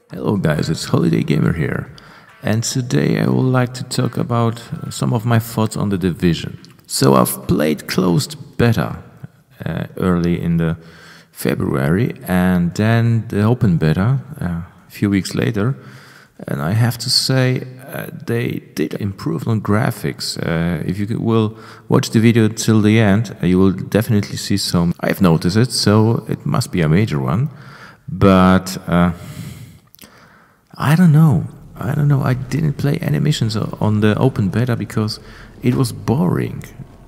Hello guys, it's Holiday Gamer here, and today I would like to talk about some of my thoughts on The Division. So I've played closed beta early in the February, and then the open beta a few weeks later, and I have to say they did improve on graphics. If you will watch the video till the end, you will definitely see some. I've noticed it, so it must be a major one, but I don't know. I didn't play any missions on the open beta because it was boring.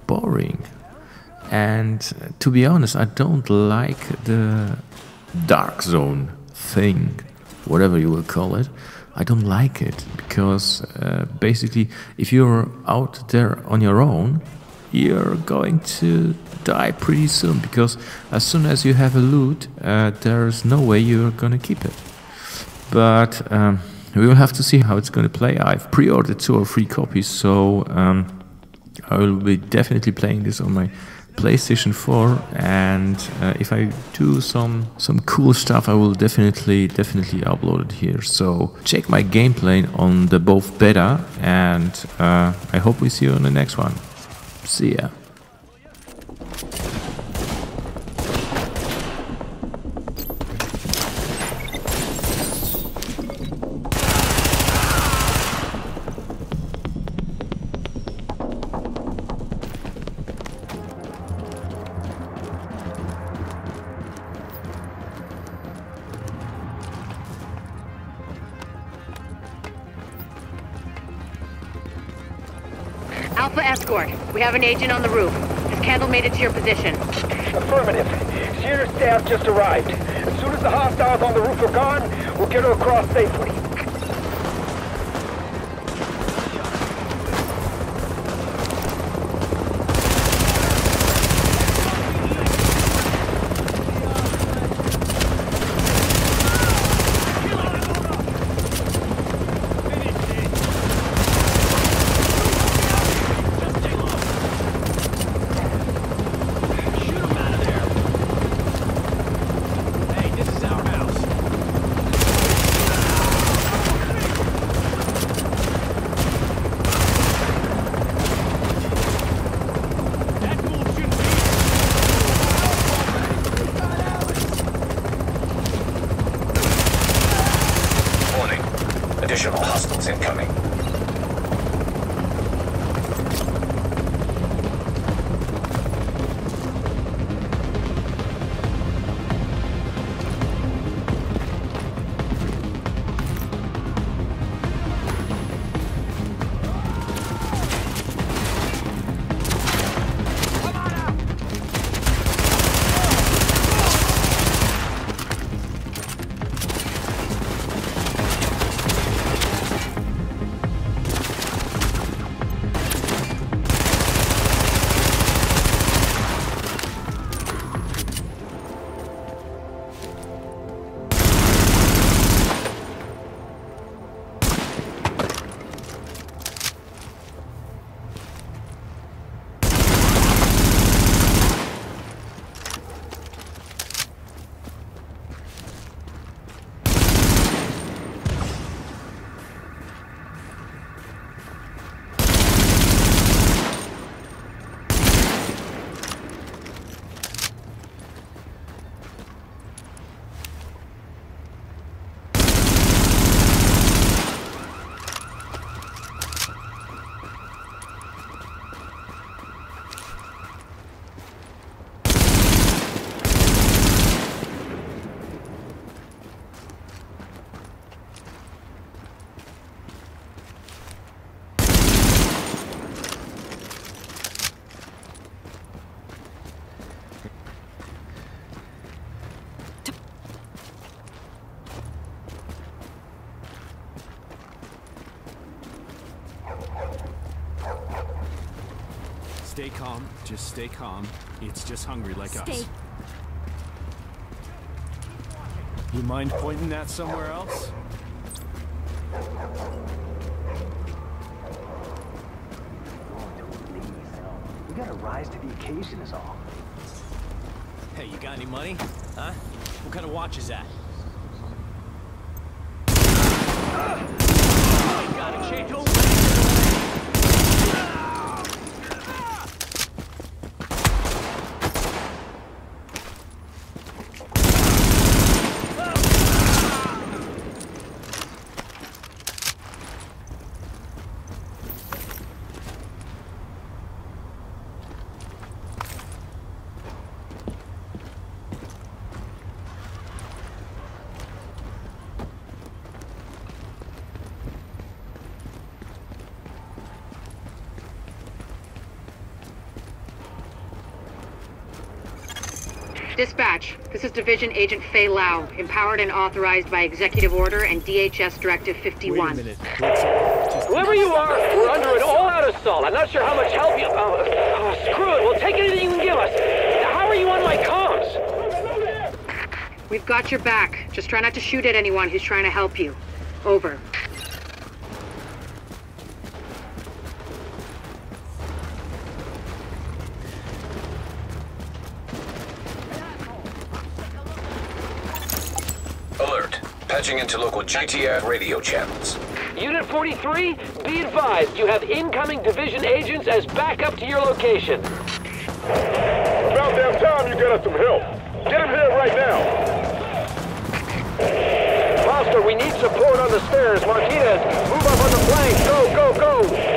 And to be honest, I don't like the dark zone thing, whatever you will call it. I don't like it because basically if you're out there on your own, you're going to die pretty soon, because as soon as you have a loot, there's no way you're gonna keep it. But we will have to see how it's going to play. I've pre-ordered 2 or 3 copies, so I will be definitely playing this on my PlayStation 4. And if I do some cool stuff, I will definitely upload it here. So check my gameplay on the both beta, and I hope we see you on the next one. See ya. Alpha Escort, we have an agent on the roof. Has Candle made it to your position? Affirmative. Senior staff just arrived. As soon as the hostiles on the roof are gone, we'll get her across safely. Additional hostiles incoming. Stay calm. Just stay calm. It's just hungry like us. You mind pointing that somewhere else? We gotta rise to the occasion is all. Hey, you got any money? Huh? What kind of watch is that? Dispatch, this is Division Agent Fei Lau, empowered and authorized by Executive Order and DHS Directive 51. Wait a minute. Just... Whoever you are, we're under an all-out assault. I'm not sure how much help you... screw it. We'll take anything you can give us. How are you on my comms? We've got your back. Just try not to shoot at anyone who's trying to help you. Over. Alert. Patching into local GTF radio channels. Unit 43, be advised, you have incoming division agents as backup to your location. About damn time you get us some help. Get him here right now. Foster, we need support on the stairs. Martinez, move up on the flank. Go, go, go.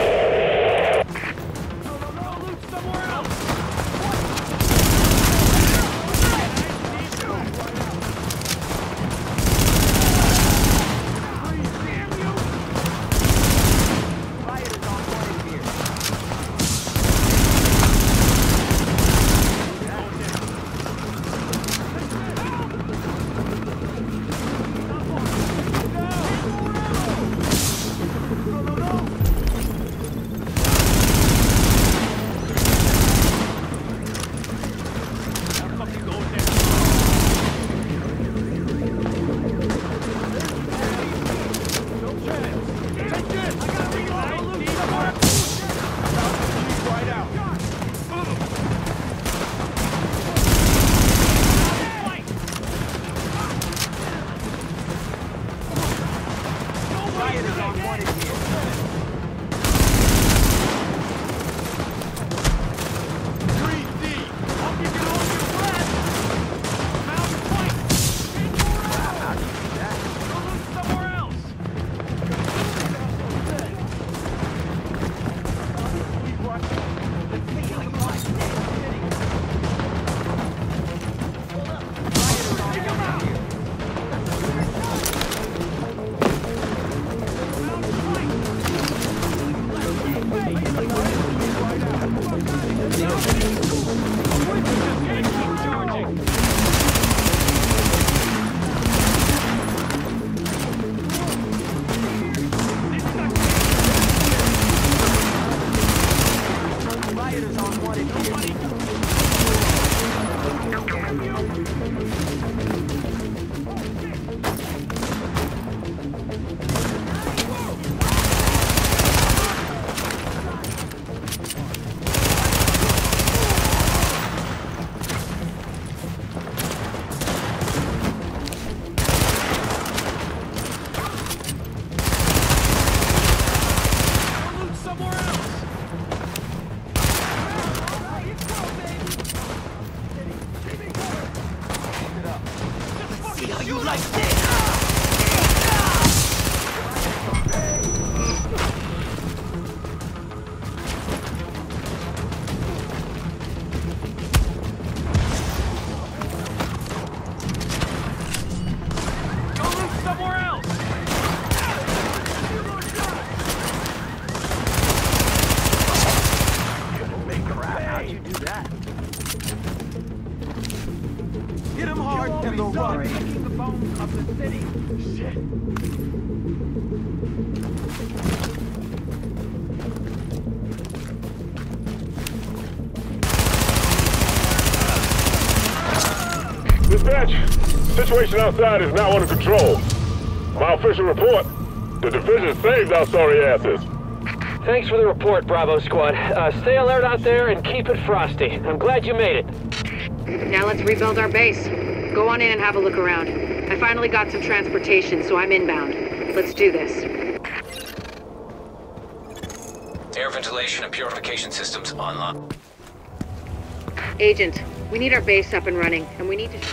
Dispatch, situation outside is now under control. My official report, the division saved our sorry asses. Thanks for the report, Bravo Squad. Stay alert out there and keep it frosty. I'm glad you made it. Now let's rebuild our base. Go on in and have a look around. I finally got some transportation, so I'm inbound. Let's do this. Air ventilation and purification systems online. Agent, we need our base up and running, and we need to...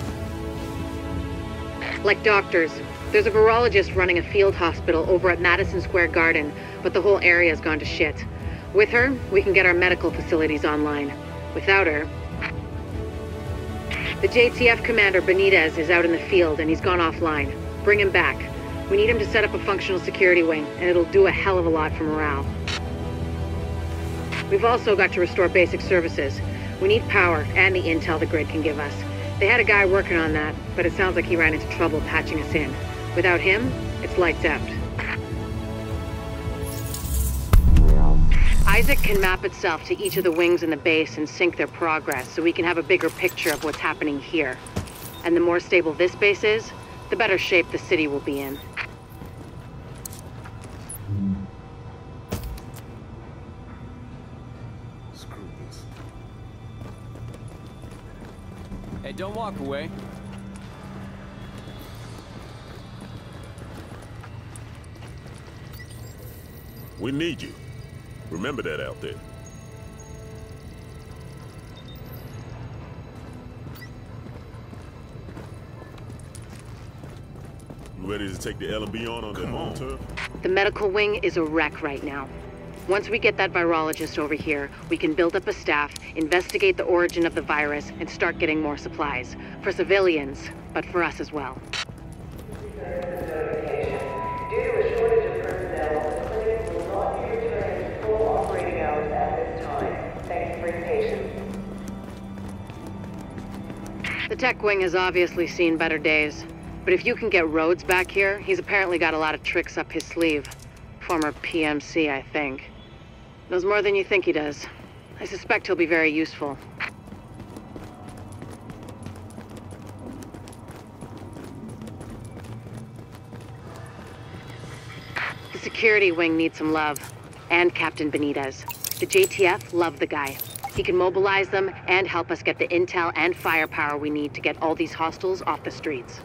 Like doctors. There's a virologist running a field hospital over at Madison Square Garden, but the whole area's gone to shit. With her, we can get our medical facilities online. Without her... The JTF commander, Benitez, is out in the field, and he's gone offline. Bring him back. We need him to set up a functional security wing, and it'll do a hell of a lot for morale. We've also got to restore basic services. We need power and the intel the grid can give us. They had a guy working on that, but it sounds like he ran into trouble patching us in. Without him, it's lights out. Isaac can map itself to each of the wings in the base and sync their progress so we can have a bigger picture of what's happening here. And the more stable this base is, the better shape the city will be in. Hey, don't walk away. We need you. Remember that out there. You ready to take the L&B on that home turf? The medical wing is a wreck right now. Once we get that virologist over here, we can build up a staff, investigate the origin of the virus, and start getting more supplies. For civilians, but for us as well. The tech wing has obviously seen better days. But if you can get Rhodes back here, he's apparently got a lot of tricks up his sleeve. Former PMC, I think. Knows more than you think he does. I suspect he'll be very useful. The security wing needs some love. And Captain Benitez. The JTF love the guy. He can mobilize them and help us get the intel and firepower we need to get all these hostiles off the streets.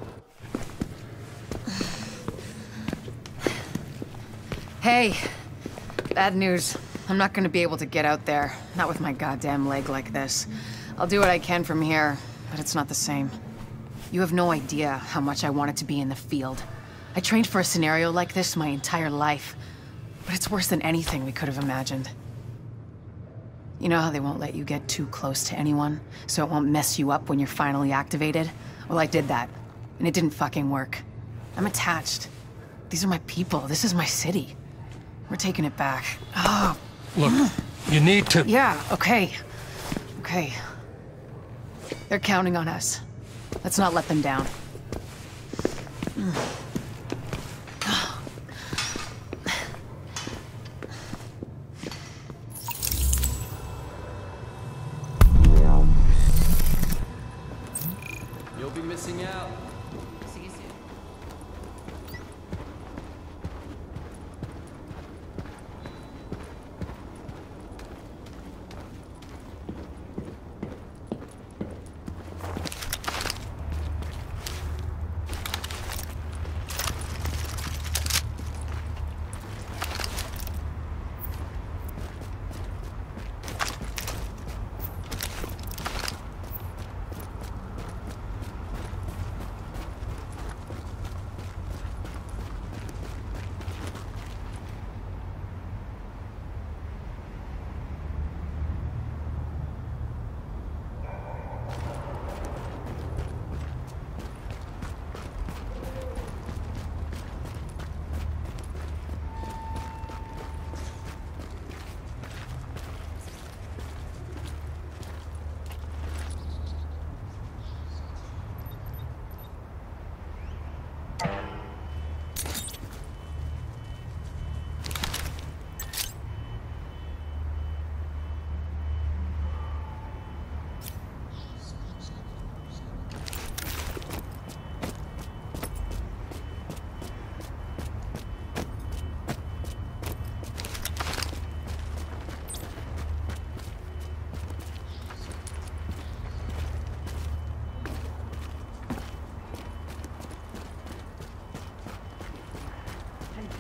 Hey, bad news. I'm not gonna be able to get out there. Not with my goddamn leg like this. I'll do what I can from here, but it's not the same. You have no idea how much I wanted to be in the field. I trained for a scenario like this my entire life, but it's worse than anything we could have imagined. You know how they won't let you get too close to anyone, so it won't mess you up when you're finally activated? Well, I did that, and it didn't fucking work. I'm attached. These are my people. This is my city. We're taking it back. Oh. Look, you need to... Yeah, okay. Okay. They're counting on us. Let's not let them down. You'll be missing out. See you soon.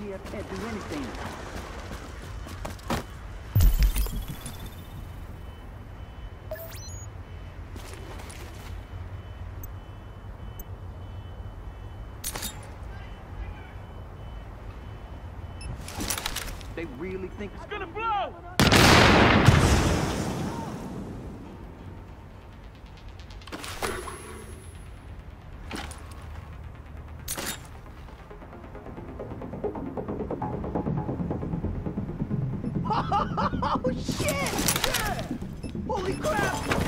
JTF can't do anything. They really think it's gonna blow! Oh shit! Yeah! Holy crap!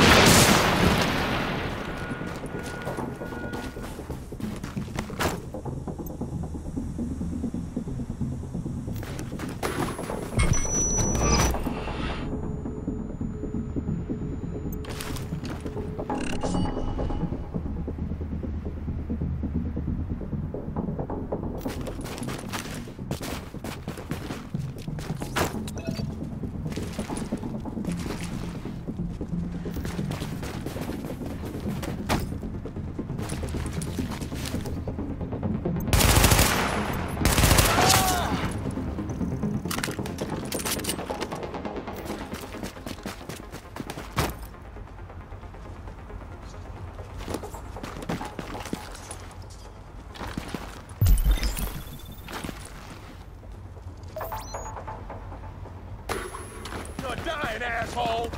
Dying, asshole!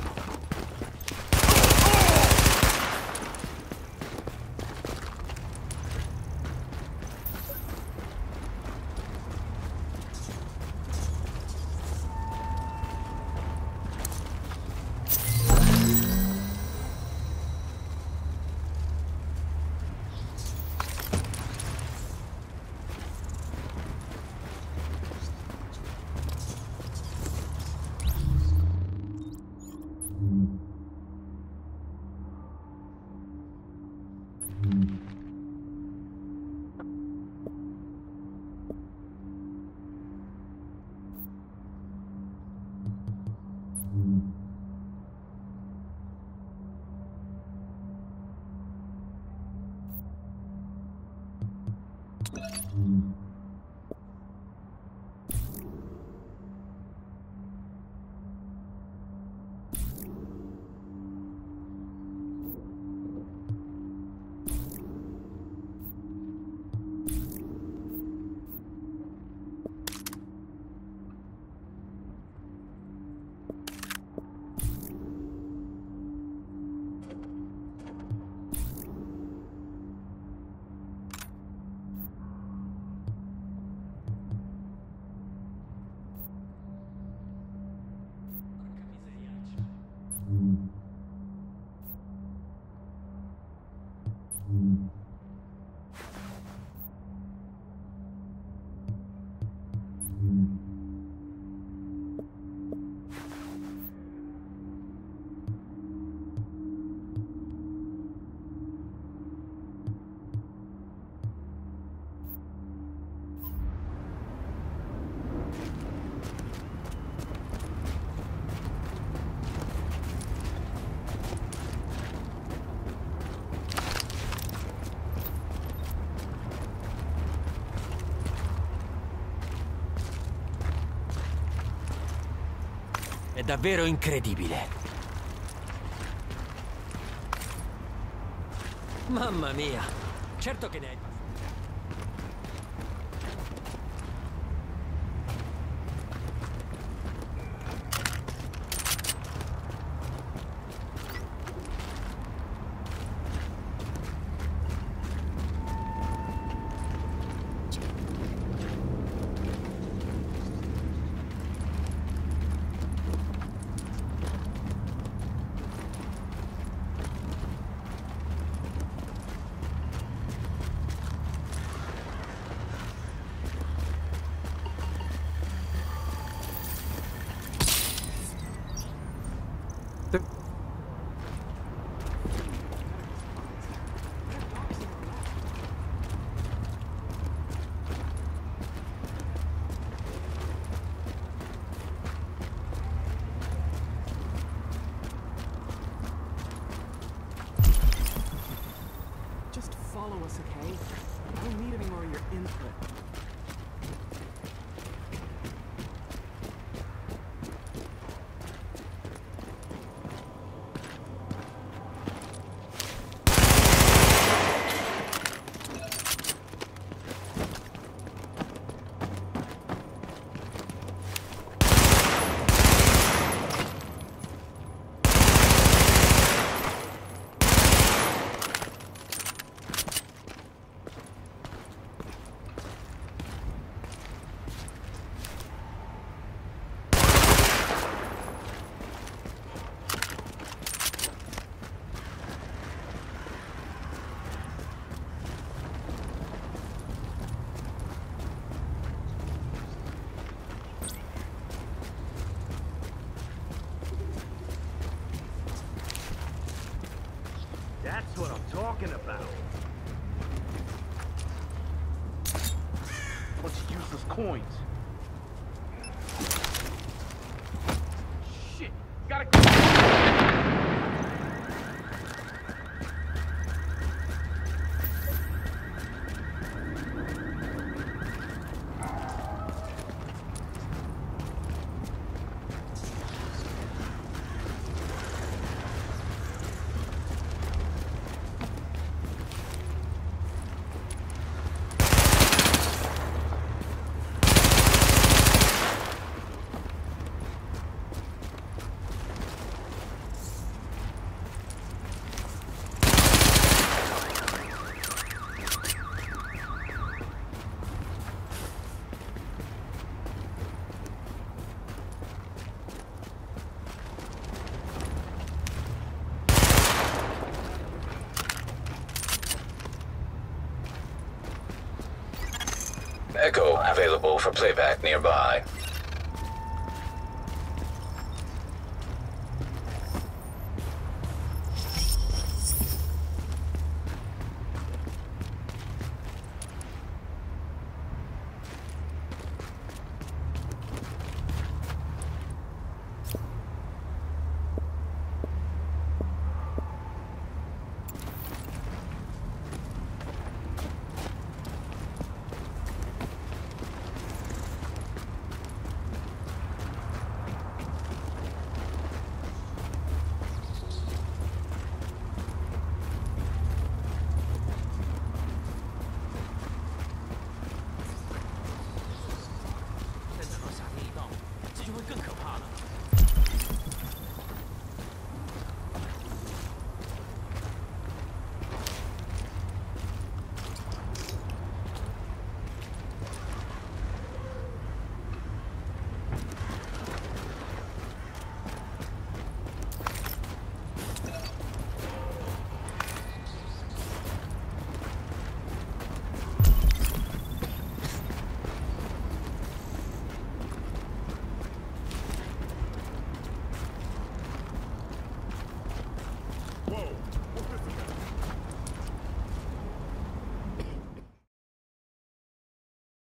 È davvero incredibile. Mamma mia, certo che ne hai... Just follow us, okay? I don't need any more of your input. That's what I'm talking about. Bunch of useless coins. Shit, gotta go. Echo available for playback nearby.